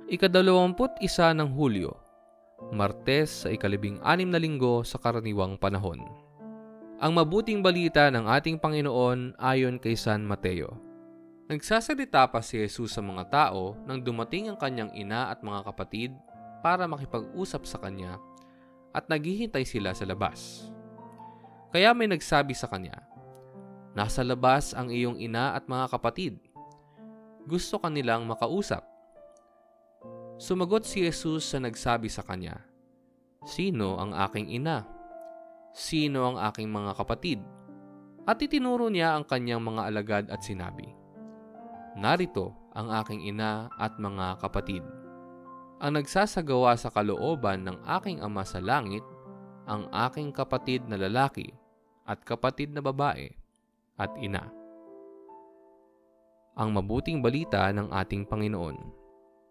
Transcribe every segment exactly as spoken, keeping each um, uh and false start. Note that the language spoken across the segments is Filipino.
Ikadalawamput isa ng Hulyo, Martes sa ikalabing anim na linggo sa karaniwang panahon. Ang mabuting balita ng ating Panginoon ayon kay San Mateo. Nagsasalita pa si Jesus sa mga tao nang dumating ang kanyang ina at mga kapatid para makipag-usap sa kanya at naghihintay sila sa labas. Kaya may nagsabi sa kanya, "Nasa labas ang iyong ina at mga kapatid. Gusto kanilang makausap." Sumagot si Jesus sa nagsabi sa kanya, "Sino ang aking ina? Sino ang aking mga kapatid?" At itinuro niya ang kanyang mga alagad at sinabi, "Narito ang aking ina at mga kapatid. Ang nagsasagawa sa kalooban ng aking Ama sa langit, ang aking kapatid na lalaki at kapatid na babae at ina." Ang mabuting balita ng ating Panginoon.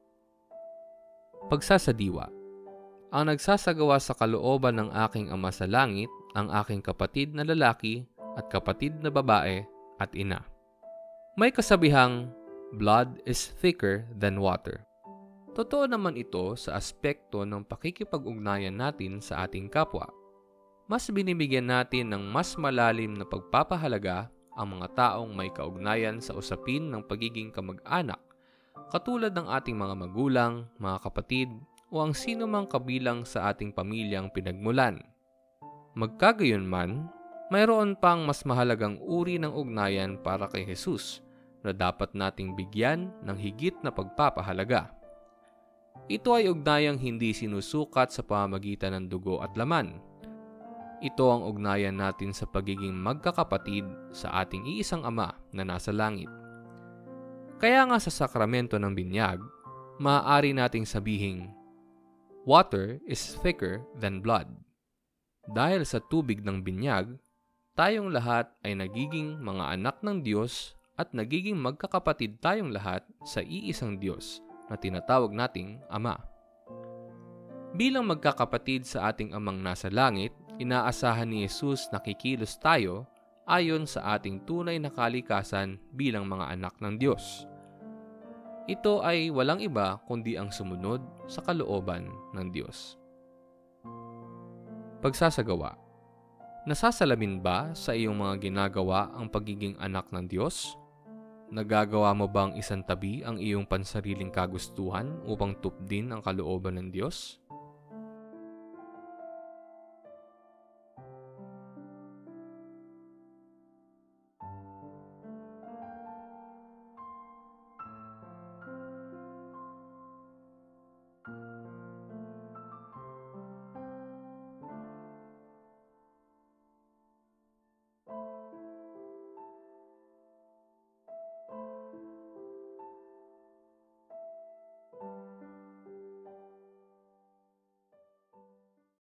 Pagsasadiwa. Ang nagsasagawa sa kalooban ng aking Ama sa langit, ang aking kapatid na lalaki at kapatid na babae at ina. May kasabihang, blood is thicker than water. Totoo naman ito sa aspekto ng pakikipag-ugnayan natin sa ating kapwa. Mas binibigyan natin ng mas malalim na pagpapahalaga ang mga taong may kaugnayan sa usapin ng pagiging kamag-anak, katulad ng ating mga magulang, mga kapatid, o ang sino mang kabilang sa ating pamilyang pinagmulan. Magkagayunman, mayroon pang mas mahalagang uri ng ugnayan para kay Jesus na dapat nating bigyan ng higit na pagpapahalaga. Ito ay ugnayang hindi sinusukat sa pamamagitan ng dugo at laman. Ito ang ugnayan natin sa pagiging magkakapatid sa ating iisang Ama na nasa langit. Kaya nga sa sakramento ng binyag, maaari nating sabihing, water is thicker than blood. Dahil sa tubig ng binyag, tayong lahat ay nagiging mga anak ng Diyos at nagiging magkakapatid tayong lahat sa iisang Diyos na tinatawag nating Ama. Bilang magkakapatid sa ating Amang nasa langit, inaasahan ni Jesus na kikilos tayo ayon sa ating tunay na kalikasan bilang mga anak ng Diyos. Ito ay walang iba kundi ang sumunod sa kalooban ng Diyos. Pagsasagawa. Nasasalamin ba sa iyong mga ginagawa ang pagiging anak ng Diyos? Nagagawa mo bang isantabi ang iyong pansariling kagustuhan upang tupdin ang kalooban ng Diyos?